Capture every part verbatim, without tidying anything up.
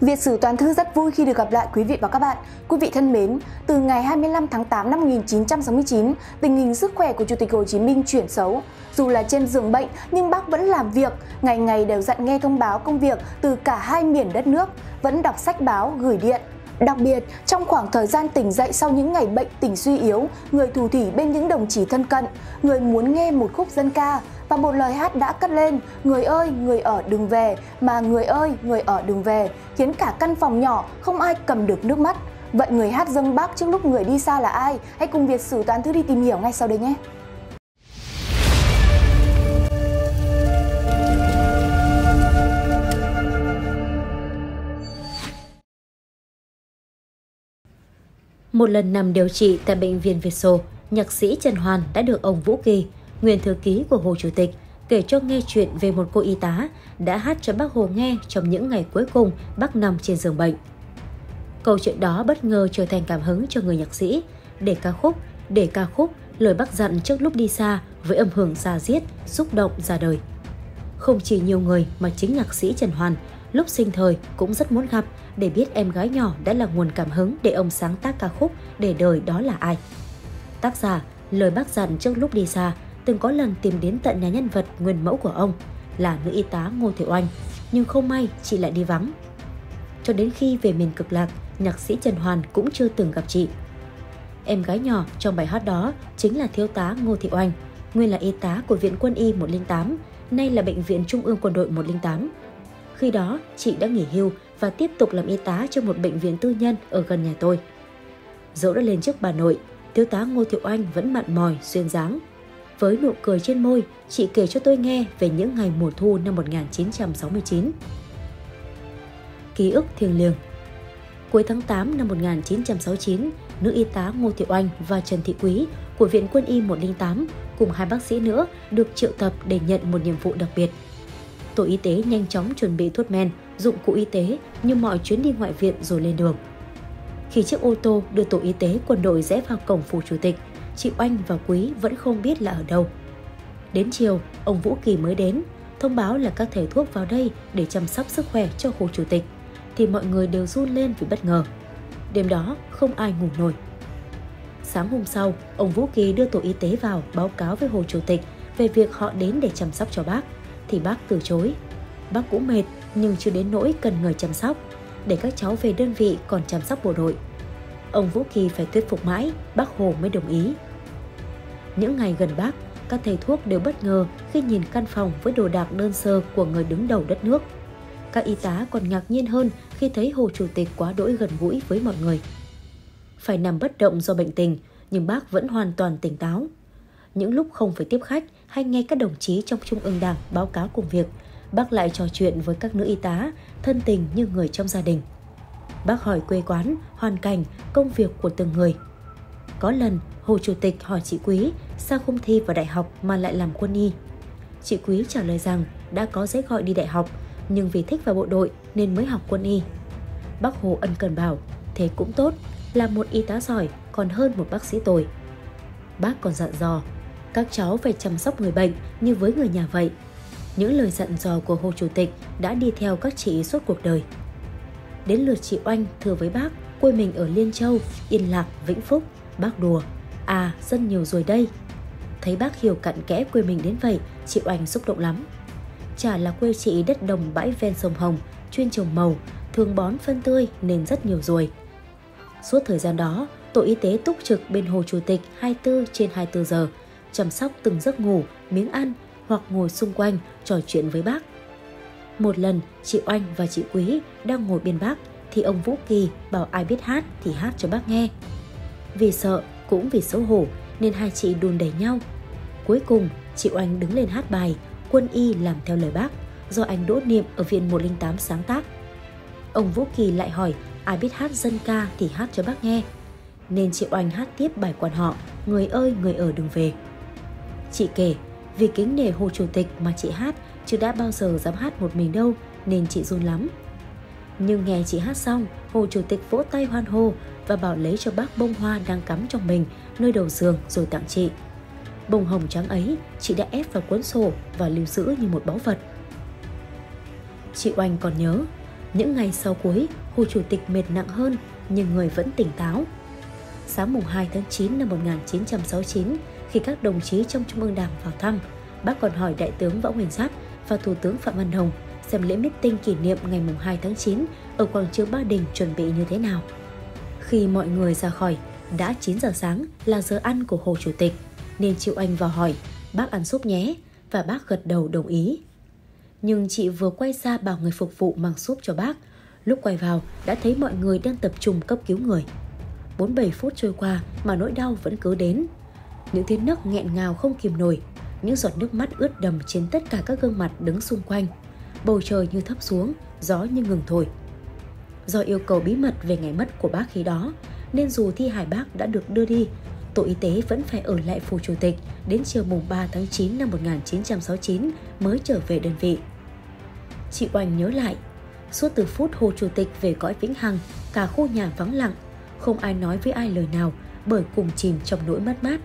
Việt Sử Toàn Thư rất vui khi được gặp lại quý vị và các bạn. Quý vị thân mến, từ ngày hai mươi lăm tháng tám năm một nghìn chín trăm sáu mươi chín, tình hình sức khỏe của Chủ tịch Hồ Chí Minh chuyển xấu. Dù là trên giường bệnh nhưng bác vẫn làm việc, ngày ngày đều dặn nghe thông báo công việc từ cả hai miền đất nước, vẫn đọc sách báo, gửi điện. Đặc biệt, trong khoảng thời gian tỉnh dậy sau những ngày bệnh tình suy yếu, người thủ thỉ bên những đồng chí thân cận, người muốn nghe một khúc dân ca và một lời hát đã cất lên: người ơi, người ở đừng về, mà người ơi, người ở đừng về, khiến cả căn phòng nhỏ không ai cầm được nước mắt. Vậy người hát dâng bác trước lúc người đi xa là ai? Hãy cùng Việt Sử Toàn Thư đi tìm hiểu ngay sau đây nhé! Một lần nằm điều trị tại bệnh viện Việt Sô, nhạc sĩ Trần Hoàn đã được ông Vũ Kỳ, nguyên thư ký của Hồ Chủ tịch, kể cho nghe chuyện về một cô y tá đã hát cho bác Hồ nghe trong những ngày cuối cùng bác nằm trên giường bệnh. Câu chuyện đó bất ngờ trở thành cảm hứng cho người nhạc sĩ để ca khúc, để ca khúc lời bác dặn trước lúc đi xa với âm hưởng da diết, xúc động ra đời. Không chỉ nhiều người mà chính nhạc sĩ Trần Hoàn lúc sinh thời cũng rất muốn gặp để biết em gái nhỏ đã là nguồn cảm hứng để ông sáng tác ca khúc Để đời đó là ai. Tác giả lời bác dặn trước lúc đi xa từng có lần tìm đến tận nhà nhân vật nguyên mẫu của ông là nữ y tá Ngô Thị Oanh, nhưng không may chị lại đi vắng. Cho đến khi về miền Cực Lạc, nhạc sĩ Trần Hoàn cũng chưa từng gặp chị. Em gái nhỏ trong bài hát đó chính là thiếu tá Ngô Thị Oanh, nguyên là y tá của Viện Quân y một không tám, nay là Bệnh viện Trung ương Quân đội một không tám. Khi đó, chị đã nghỉ hưu và tiếp tục làm y tá cho một bệnh viện tư nhân ở gần nhà tôi. Dẫu đã lên chức bà nội, thiếu tá Ngô Thị Oanh vẫn mặn mòi, duyên dáng. Với nụ cười trên môi, chị kể cho tôi nghe về những ngày mùa thu năm một nghìn chín trăm sáu mươi chín. Ký ức thiêng liêng. Cuối tháng tám năm một nghìn chín trăm sáu mươi chín, nữ y tá Ngô Thị Oanh và Trần Thị Quý của Viện Quân y một không tám cùng hai bác sĩ nữa được triệu tập để nhận một nhiệm vụ đặc biệt. Tổ y tế nhanh chóng chuẩn bị thuốc men, dụng cụ y tế như mọi chuyến đi ngoại viện rồi lên đường. Khi chiếc ô tô đưa tổ y tế quân đội rẽ vào cổng phủ Chủ tịch, chị Oanh và Quý vẫn không biết là ở đâu. Đến chiều, ông Vũ Kỳ mới đến, thông báo là các thầy thuốc vào đây để chăm sóc sức khỏe cho Hồ Chủ tịch, thì mọi người đều run lên vì bất ngờ. Đêm đó không ai ngủ nổi. Sáng hôm sau, ông Vũ Kỳ đưa tổ y tế vào báo cáo với Hồ Chủ tịch về việc họ đến để chăm sóc cho bác, thì bác từ chối. Bác cũng mệt nhưng chưa đến nỗi cần người chăm sóc, để các cháu về đơn vị còn chăm sóc bộ đội. Ông Vũ Kỳ phải thuyết phục mãi, bác Hồ mới đồng ý. Những ngày gần bác, các thầy thuốc đều bất ngờ khi nhìn căn phòng với đồ đạc đơn sơ của người đứng đầu đất nước. Các y tá còn ngạc nhiên hơn khi thấy Hồ Chủ tịch quá đỗi gần gũi với mọi người. Phải nằm bất động do bệnh tình, nhưng bác vẫn hoàn toàn tỉnh táo. Những lúc không phải tiếp khách hay nghe các đồng chí trong Trung ương Đảng báo cáo công việc, bác lại trò chuyện với các nữ y tá, thân tình như người trong gia đình. Bác hỏi quê quán, hoàn cảnh, công việc của từng người. Có lần, Hồ Chủ tịch hỏi chị Quý sao không thi vào đại học mà lại làm quân y. Chị Quý trả lời rằng đã có giấy gọi đi đại học, nhưng vì thích vào bộ đội nên mới học quân y. Bác Hồ ân cần bảo, thế cũng tốt, làm một y tá giỏi còn hơn một bác sĩ tồi. Bác còn dặn dò, các cháu phải chăm sóc người bệnh như với người nhà vậy. Những lời dặn dò của Hồ Chủ tịch đã đi theo các chị suốt cuộc đời. Đến lượt chị Oanh thưa với bác, quê mình ở Liên Châu, Yên Lạc, Vĩnh Phúc. Bác đùa, à dân nhiều rồi đây. Thấy bác hiểu cặn kẽ quê mình đến vậy, chị Oanh xúc động lắm. Chả là quê chị đất đồng bãi ven sông Hồng, chuyên trồng màu, thường bón phân tươi nên rất nhiều ruồi. Suốt thời gian đó, tổ y tế túc trực bên Hồ Chủ tịch hai mươi tư trên hai mươi tư giờ, chăm sóc từng giấc ngủ, miếng ăn hoặc ngồi xung quanh trò chuyện với bác. Một lần, chị Oanh và chị Quý đang ngồi bên bác thì ông Vũ Kỳ bảo ai biết hát thì hát cho bác nghe. Vì sợ cũng vì xấu hổ nên hai chị đùn đẩy nhau. Cuối cùng, chị Oanh đứng lên hát bài Quân y làm theo lời bác do anh Đỗ Niệm ở Viện một không tám sáng tác. Ông Vũ Kỳ lại hỏi ai biết hát dân ca thì hát cho bác nghe, nên chị Oanh hát tiếp bài quan họ Người ơi người ở đừng về. Chị kể, vì kính nể Hồ Chủ tịch mà chị hát, chứ đã bao giờ dám hát một mình đâu, nên chị run lắm. Nhưng nghe chị hát xong, Hồ Chủ tịch vỗ tay hoan hô và bảo lấy cho bác bông hoa đang cắm trong mình nơi đầu giường rồi tặng chị. Bông hồng trắng ấy chị đã ép vào cuốn sổ và lưu giữ như một báu vật. Chị Oanh còn nhớ, Những ngày sau cuối, Hồ Chủ tịch mệt nặng hơn nhưng người vẫn tỉnh táo. Sáng mùng hai tháng chín năm một nghìn chín trăm sáu mươi chín, khi các đồng chí trong Trung ương Đảng vào thăm, Bác còn hỏi Đại tướng Võ Nguyên Giáp và Thủ tướng Phạm Văn Đồng xem lễ meeting kỷ niệm ngày mùng hai tháng chín ở quảng trường Ba Đình chuẩn bị như thế nào. Khi mọi người ra khỏi, đã chín giờ sáng là giờ ăn của Hồ Chủ tịch, nên Triệu Anh vào hỏi, bác ăn súp nhé, và bác gật đầu đồng ý. Nhưng chị vừa quay ra bảo người phục vụ mang súp cho bác, lúc quay vào đã thấy mọi người đang tập trung cấp cứu người. bốn mươi bảy phút trôi qua mà nỗi đau vẫn cứ đến. Những tiếng nấc nghẹn ngào không kìm nổi, những giọt nước mắt ướt đầm trên tất cả các gương mặt đứng xung quanh. Bầu trời như thấp xuống, gió như ngừng thổi. Do yêu cầu bí mật về ngày mất của bác khi đó, nên dù thi hài bác đã được đưa đi, Tổ y tế vẫn phải ở lại phủ Chủ tịch đến chiều mùng ba tháng chín năm một nghìn chín trăm sáu mươi chín mới trở về đơn vị. Chị Oanh nhớ lại, suốt từ phút Hồ Chủ tịch về cõi vĩnh hằng, cả khu nhà vắng lặng, không ai nói với ai lời nào bởi cùng chìm trong nỗi mất mát.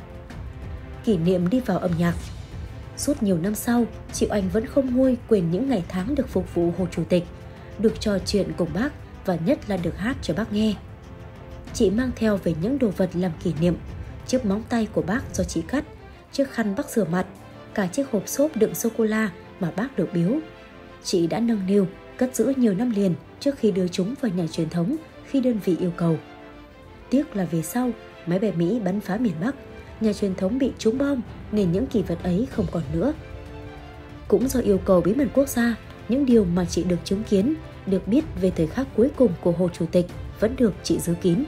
Kỷ niệm đi vào âm nhạc. Suốt nhiều năm sau, chị Oanh vẫn không nguôi quên những ngày tháng được phục vụ Hồ Chủ tịch, được trò chuyện cùng bác và nhất là được hát cho bác nghe. Chị mang theo về những đồ vật làm kỷ niệm, chiếc móng tay của bác do chị cắt, chiếc khăn bác rửa mặt, cả chiếc hộp xốp đựng sô-cô-la mà bác được biếu. Chị đã nâng niu, cất giữ nhiều năm liền trước khi đưa chúng vào nhà truyền thống khi đơn vị yêu cầu. Tiếc là về sau, máy bay Mỹ bắn phá miền Bắc, nhà truyền thống bị trúng bom nên những kỷ vật ấy không còn nữa. Cũng do yêu cầu bí mật quốc gia, những điều mà chị được chứng kiến, được biết về thời khắc cuối cùng của Hồ Chủ tịch vẫn được chị giữ kín.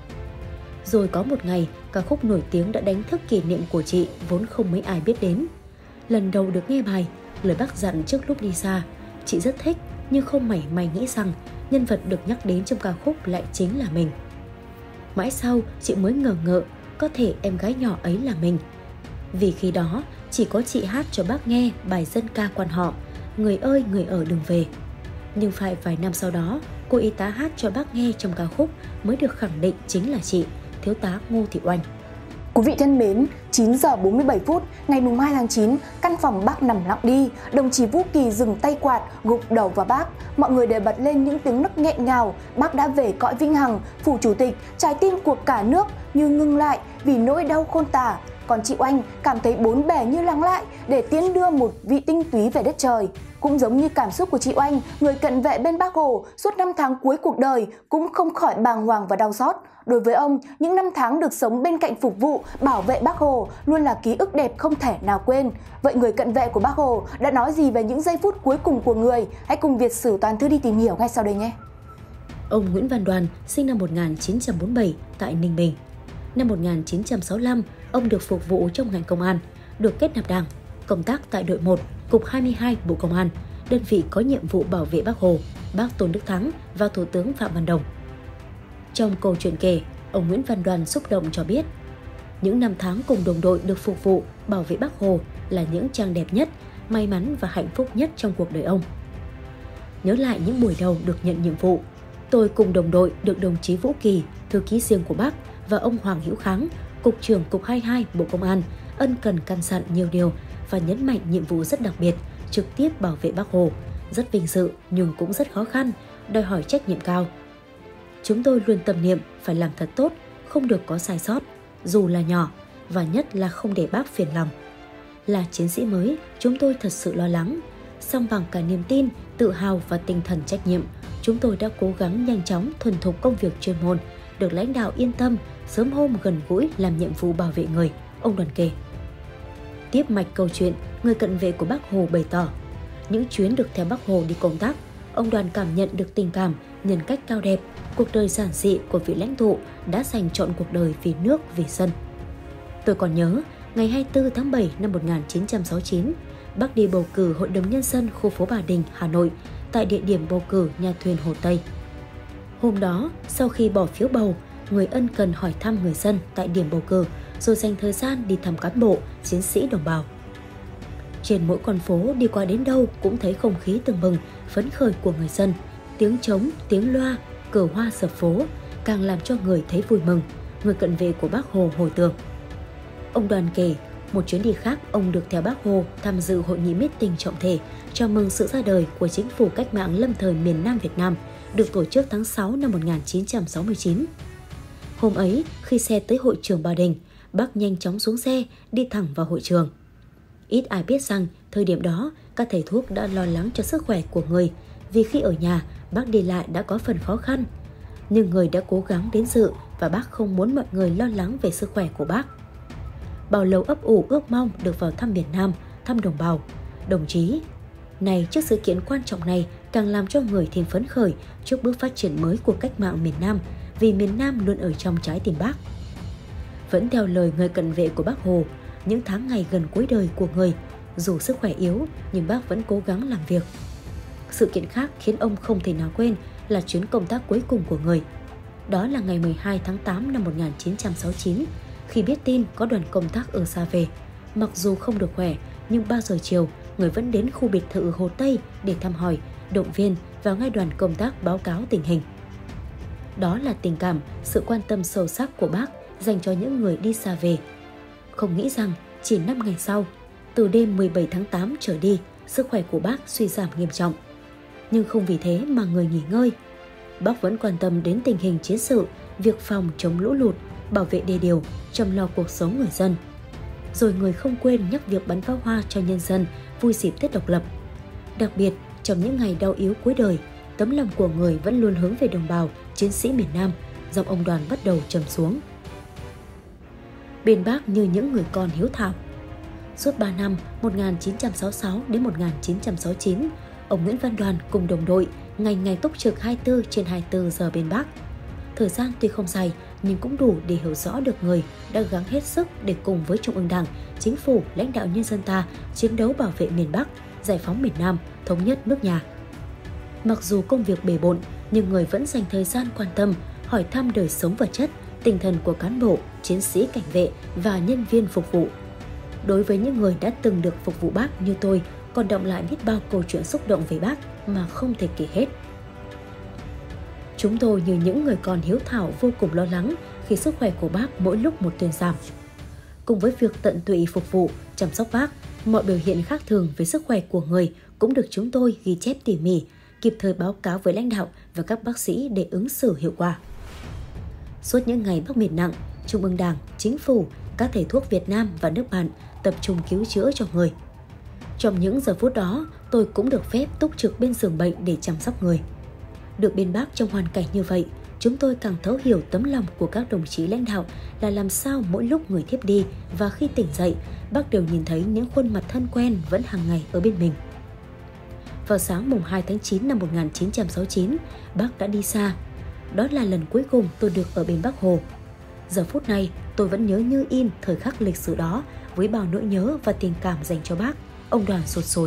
Rồi có một ngày, ca khúc nổi tiếng đã đánh thức kỷ niệm của chị vốn không mấy ai biết đến. Lần đầu được nghe bài, lời bác dặn trước lúc đi xa, chị rất thích nhưng không mảy may nghĩ rằng nhân vật được nhắc đến trong ca khúc lại chính là mình. Mãi sau, chị mới ngờ ngợ có thể em gái nhỏ ấy là mình. Vì khi đó, chỉ có chị hát cho bác nghe bài dân ca quan họ, Người ơi người ở đừng về. Nhưng phải vài năm sau đó, cô y tá hát cho bác nghe trong ca khúc mới được khẳng định chính là chị, Thiếu tá Ngô Thị Oanh. Quý vị thân mến, chín giờ bốn mươi bảy phút ngày mùng hai tháng chín, căn phòng bác nằm lặng đi, đồng chí Vũ Kỳ dừng tay quạt, gục đầu vào bác. Mọi người đều bật lên những tiếng nấc nghẹn ngào, bác đã về cõi vĩnh hằng, phủ Chủ tịch, trái tim của cả nước như ngưng lại vì nỗi đau khôn tả. Còn chị Oanh cảm thấy bốn bề như lắng lại để tiến đưa một vị tinh túy về đất trời. Cũng giống như cảm xúc của chị Oanh, người cận vệ bên Bác Hồ suốt năm tháng cuối cuộc đời cũng không khỏi bàng hoàng và đau xót. Đối với ông, những năm tháng được sống bên cạnh phục vụ, bảo vệ Bác Hồ luôn là ký ức đẹp không thể nào quên. Vậy người cận vệ của Bác Hồ đã nói gì về những giây phút cuối cùng của người? Hãy cùng Việt Sử Toàn Thư đi tìm hiểu ngay sau đây nhé! Ông Nguyễn Văn Đoàn sinh năm một nghìn chín trăm bốn mươi bảy tại Ninh Bình. Năm một nghìn chín trăm sáu mươi lăm, ông được phục vụ trong ngành công an, được kết nạp Đảng, công tác tại đội một, cục hai mươi hai Bộ Công an, đơn vị có nhiệm vụ bảo vệ Bác Hồ, Bác Tôn Đức Thắng và Thủ tướng Phạm Văn Đồng. Trong câu chuyện kể, ông Nguyễn Văn Đoàn xúc động cho biết, những năm tháng cùng đồng đội được phục vụ, bảo vệ Bác Hồ là những trang đẹp nhất, may mắn và hạnh phúc nhất trong cuộc đời ông. Nhớ lại những buổi đầu được nhận nhiệm vụ, tôi cùng đồng đội được đồng chí Vũ Kỳ, thư ký riêng của Bác, và ông Hoàng Hữu Kháng, Cục trưởng Cục hai mươi hai Bộ Công an, ân cần căn dặn nhiều điều và nhấn mạnh nhiệm vụ rất đặc biệt, trực tiếp bảo vệ Bác Hồ, rất vinh dự nhưng cũng rất khó khăn, đòi hỏi trách nhiệm cao. Chúng tôi luôn tâm niệm phải làm thật tốt, không được có sai sót, dù là nhỏ, và nhất là không để Bác phiền lòng. Là chiến sĩ mới, chúng tôi thật sự lo lắng, song bằng cả niềm tin, tự hào và tinh thần trách nhiệm, chúng tôi đã cố gắng nhanh chóng thuần thục công việc chuyên môn, được lãnh đạo yên tâm, sớm hôm gần gũi làm nhiệm vụ bảo vệ người, ông Đoàn kể. Tiếp mạch câu chuyện, người cận vệ của Bác Hồ bày tỏ, những chuyến được theo Bác Hồ đi công tác, ông Đoàn cảm nhận được tình cảm, nhân cách cao đẹp, cuộc đời giản dị của vị lãnh tụ đã dành trọn cuộc đời vì nước, vì dân. Tôi còn nhớ, ngày hai mươi tư tháng bảy năm một nghìn chín trăm sáu mươi chín, Bác đi bầu cử Hội đồng Nhân dân khu phố Bà Đình, Hà Nội, tại địa điểm bầu cử nhà thuyền Hồ Tây. Hôm đó, sau khi bỏ phiếu bầu, người ân cần hỏi thăm người dân tại điểm bầu cử, rồi dành thời gian đi thăm cán bộ, chiến sĩ đồng bào. Trên mỗi con phố đi qua đến đâu cũng thấy không khí tưng bừng, phấn khởi của người dân, tiếng trống, tiếng loa, cờ hoa sập phố, càng làm cho người thấy vui mừng, người cận vệ của Bác Hồ hồi tưởng. Ông Đoàn kể, Một chuyến đi khác, ông được theo Bác Hồ tham dự hội nghị meeting trọng thể chào mừng sự ra đời của chính phủ cách mạng lâm thời miền Nam Việt Nam, được tổ chức tháng sáu năm một nghìn chín trăm sáu mươi chín. Hôm ấy, khi xe tới hội trường Ba Đình, Bác nhanh chóng xuống xe, đi thẳng vào hội trường. Ít ai biết rằng, thời điểm đó, các thầy thuốc đã lo lắng cho sức khỏe của người, vì khi ở nhà, Bác đi lại đã có phần khó khăn. Nhưng người đã cố gắng đến dự và Bác không muốn mọi người lo lắng về sức khỏe của Bác. Bao lâu ấp ủ ước mong được vào thăm miền Nam, thăm đồng bào, đồng chí. Này, trước sự kiện quan trọng này càng làm cho người thêm phấn khởi trước bước phát triển mới của cách mạng miền Nam, vì miền Nam luôn ở trong trái tim Bác. Vẫn theo lời người cận vệ của Bác Hồ, những tháng ngày gần cuối đời của người, dù sức khỏe yếu nhưng Bác vẫn cố gắng làm việc. Sự kiện khác khiến ông không thể nào quên là chuyến công tác cuối cùng của người. Đó là ngày mười hai tháng tám năm một nghìn chín trăm sáu mươi chín, khi biết tin có đoàn công tác ở xa về. Mặc dù không được khỏe, nhưng ba giờ chiều, người vẫn đến khu biệt thự Hồ Tây để thăm hỏi, động viên và nghe đoàn công tác báo cáo tình hình. Đó là tình cảm, sự quan tâm sâu sắc của Bác dành cho những người đi xa về. Không nghĩ rằng chỉ năm ngày sau, từ đêm mười bảy tháng tám trở đi, sức khỏe của Bác suy giảm nghiêm trọng. Nhưng không vì thế mà người nghỉ ngơi. Bác vẫn quan tâm đến tình hình chiến sự, việc phòng chống lũ lụt, bảo vệ đê điều, chăm lo cuộc sống người dân. Rồi người không quên nhắc việc bắn pháo hoa cho nhân dân vui dịp Tết độc lập. Đặc biệt, trong những ngày đau yếu cuối đời, tấm lòng của người vẫn luôn hướng về đồng bào, chiến sĩ miền Nam, giọng ông Đoàn bắt đầu trầm xuống. Bên Bác như những người con hiếu thảo. Suốt ba năm một nghìn chín trăm sáu mươi sáu đến một nghìn chín trăm sáu mươi chín, ông Nguyễn Văn Đoàn cùng đồng đội ngày ngày túc trực hai mươi tư trên hai mươi tư giờ bên Bác. Thời gian tuy không dài nhưng cũng đủ để hiểu rõ được người đã gắng hết sức để cùng với Trung ương Đảng, Chính phủ, lãnh đạo nhân dân ta chiến đấu bảo vệ miền Bắc, giải phóng miền Nam, thống nhất nước nhà. Mặc dù công việc bề bộn nhưng người vẫn dành thời gian quan tâm, hỏi thăm đời sống vật chất, tinh thần của cán bộ, chiến sĩ cảnh vệ và nhân viên phục vụ. Đối với những người đã từng được phục vụ Bác như tôi, còn đọng lại biết bao câu chuyện xúc động về Bác mà không thể kể hết. Chúng tôi như những người con hiếu thảo vô cùng lo lắng khi sức khỏe của Bác mỗi lúc một thuyên giảm. Cùng với việc tận tụy phục vụ, chăm sóc Bác, mọi biểu hiện khác thường về sức khỏe của người cũng được chúng tôi ghi chép tỉ mỉ, kịp thời báo cáo với lãnh đạo và các bác sĩ để ứng xử hiệu quả. Suốt những ngày Bác mệt nặng, Trung ương Đảng, Chính phủ, các thầy thuốc Việt Nam và nước bạn tập trung cứu chữa cho người. Trong những giờ phút đó, tôi cũng được phép túc trực bên giường bệnh để chăm sóc người. Được bên Bác trong hoàn cảnh như vậy, chúng tôi càng thấu hiểu tấm lòng của các đồng chí lãnh đạo là làm sao mỗi lúc người thiếp đi và khi tỉnh dậy, Bác đều nhìn thấy những khuôn mặt thân quen vẫn hàng ngày ở bên mình. Vào sáng mùng hai tháng chín năm một nghìn chín trăm sáu mươi chín, Bác đã đi xa. Đó là lần cuối cùng tôi được ở bên Bác Hồ. Giờ phút này, tôi vẫn nhớ như in thời khắc lịch sử đó với bao nỗi nhớ và tình cảm dành cho Bác, ông Đoàn sụt sùi.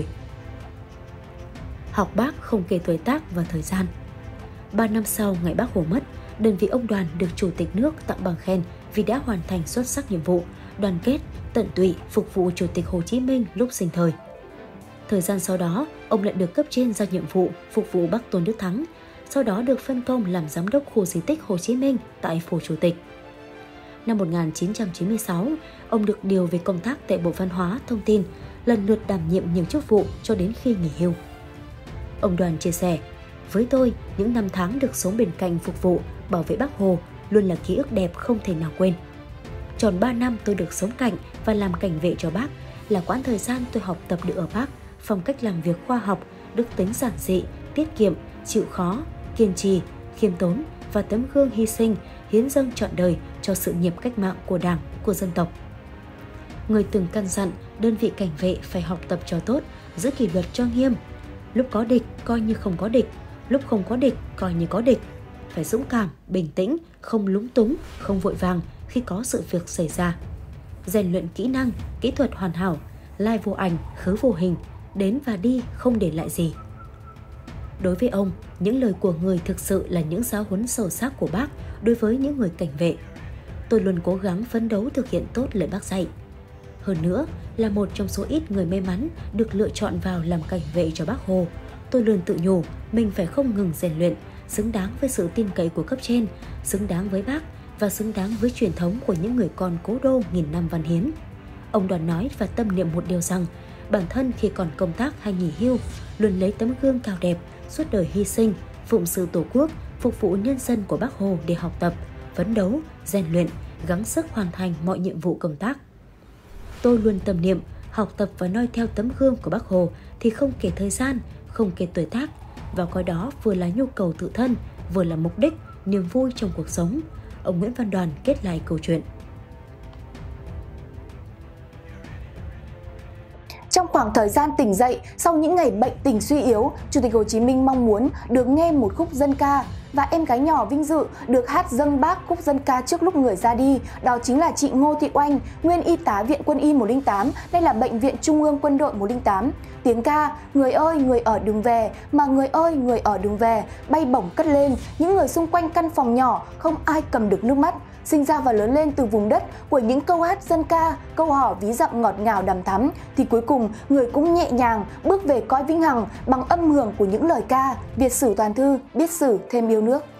Học Bác không kể tuổi tác và thời gian. Ba năm sau ngày Bác Hồ mất, đơn vị ông Đoàn được Chủ tịch nước tặng bằng khen vì đã hoàn thành xuất sắc nhiệm vụ, đoàn kết, tận tụy phục vụ Chủ tịch Hồ Chí Minh lúc sinh thời. Thời gian sau đó, ông lại được cấp trên giao nhiệm vụ phục vụ Bác Tôn Đức Thắng, sau đó được phân công làm giám đốc khu di tích Hồ Chí Minh tại Phủ Chủ tịch. Năm một nghìn chín trăm chín mươi sáu, ông được điều về công tác tại Bộ Văn hóa, Thông tin, lần lượt đảm nhiệm nhiều chức vụ cho đến khi nghỉ hưu. Ông Đoàn chia sẻ, với tôi, những năm tháng được sống bên cạnh phục vụ, bảo vệ Bác Hồ luôn là ký ức đẹp không thể nào quên. Tròn ba năm tôi được sống cạnh và làm cảnh vệ cho Bác là quãng thời gian tôi học tập được ở Bác, phong cách làm việc khoa học, đức tính giản dị, tiết kiệm, chịu khó, kiên trì, khiêm tốn và tấm gương hy sinh, hiến dâng trọn đời cho sự nghiệp cách mạng của Đảng, của dân tộc. Người từng căn dặn đơn vị cảnh vệ phải học tập cho tốt, giữ kỷ luật cho nghiêm. Lúc có địch coi như không có địch, lúc không có địch coi như có địch. Phải dũng cảm, bình tĩnh, không lúng túng, không vội vàng khi có sự việc xảy ra. Rèn luyện kỹ năng, kỹ thuật hoàn hảo, lai vô ảnh, khứ vô hình, đến và đi không để lại gì. Đối với ông, những lời của người thực sự là những giáo huấn sâu sắc của Bác đối với những người cảnh vệ. Tôi luôn cố gắng phấn đấu thực hiện tốt lời Bác dạy. Hơn nữa, là một trong số ít người may mắn được lựa chọn vào làm cảnh vệ cho Bác Hồ, tôi luôn tự nhủ mình phải không ngừng rèn luyện, xứng đáng với sự tin cậy của cấp trên, xứng đáng với Bác và xứng đáng với truyền thống của những người con cố đô nghìn năm văn hiến. Ông Đoàn nói và tâm niệm một điều rằng, bản thân khi còn công tác hay nghỉ hưu, luôn lấy tấm gương cao đẹp, suốt đời hy sinh, phụng sự Tổ quốc, phục vụ nhân dân của Bác Hồ để học tập, phấn đấu, rèn luyện, gắng sức hoàn thành mọi nhiệm vụ công tác. Tôi luôn tâm niệm, học tập và noi theo tấm gương của Bác Hồ thì không kể thời gian, không kể tuổi tác, và coi đó vừa là nhu cầu tự thân, vừa là mục đích, niềm vui trong cuộc sống. Ông Nguyễn Văn Đoàn kết lại câu chuyện. Trong khoảng thời gian tỉnh dậy, sau những ngày bệnh tình suy yếu, Chủ tịch Hồ Chí Minh mong muốn được nghe một khúc dân ca, và em gái nhỏ vinh dự được hát dâng bác khúc dân ca trước lúc người ra đi. Đó chính là chị Ngô Thị Oanh, nguyên y tá Viện Quân y một không tám, đây là Bệnh viện Trung ương Quân đội một không tám. Tiếng ca "Người ơi, người ở đừng về, mà người ơi, người ở đừng về" bay bổng cất lên, những người xung quanh căn phòng nhỏ không ai cầm được nước mắt. Sinh ra và lớn lên từ vùng đất của những câu hát dân ca, câu hò ví dặm ngọt ngào đằm thắm, thì cuối cùng người cũng nhẹ nhàng bước về cõi vĩnh hằng bằng âm hưởng của những lời ca. Việt sử toàn thư, biết sử thêm yêu nước.